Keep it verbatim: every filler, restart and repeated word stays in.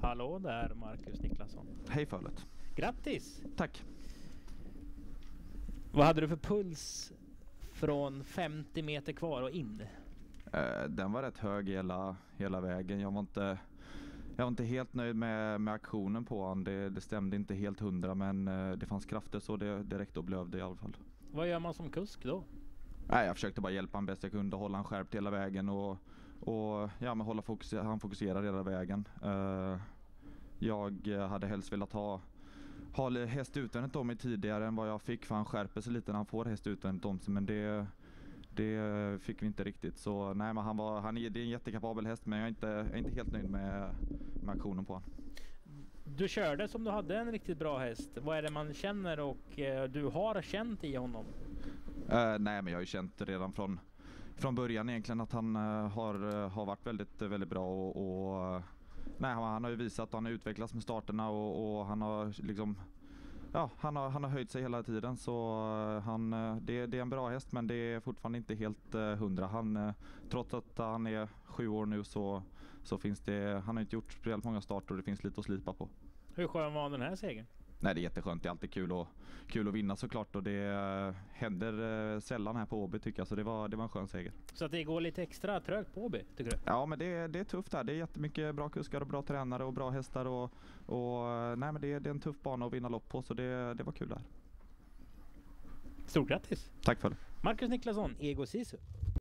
Hallå där, Marcus Niklasson. Hej Fölet. Grattis! Tack. Vad hade du för puls från femtio meter kvar och in? Uh, den var rätt hög hela, hela vägen. Jag var inte, jag var inte helt nöjd med, med aktionen på han. Det, det stämde inte helt hundra, men uh, det fanns krafter så det, det räckte och blövde i alla fall. Vad gör man som kusk då? Nej, jag försökte bara hjälpa han bäst jag kunde, hålla han skärpt hela vägen och, och ja, men hålla fokus, han fokuserade hela vägen. Uh, jag hade helst velat ha, ha häst utvändigt om mig tidigare än vad jag fick, för han skärper sig lite när han får häst utvändigt om sig, men det, det fick vi inte riktigt. Så nej, men han var, han är, det är en jättekapabel häst, men jag är inte, jag är inte helt nöjd med, med aktionen på han. Du körde som du hade en riktigt bra häst. Vad är det man känner och eh, du har känt i honom? Uh, nej, men jag har ju känt redan från, från början egentligen att han uh, har, har varit väldigt, väldigt bra och, och nej, han har ju visat att han har utvecklats med starterna och, och han har liksom ja, han har, han har höjt sig hela tiden, så han, det, det är en bra häst, men det är fortfarande inte helt uh, hundra. Han, trots att han är sju år nu så, så finns det, han har inte gjort speciellt många starter och det finns lite att slipa på. Hur skön var den här segern? Nej, det är jätteskönt. Det är alltid kul, och, kul att vinna såklart, och det uh, händer uh, sällan här på Åby tycker jag, så det var, det var en skön seger. Så att det går lite extra trögt på Åby, tycker du? Ja, men det, det är tufft här. Det är jättemycket bra kuskar och bra tränare och bra hästar och, och nej, men det, det är en tuff bana att vinna lopp på, så det, det var kul där. Stort grattis! Tack för det. Marcus Niklasson, Ego Sisu.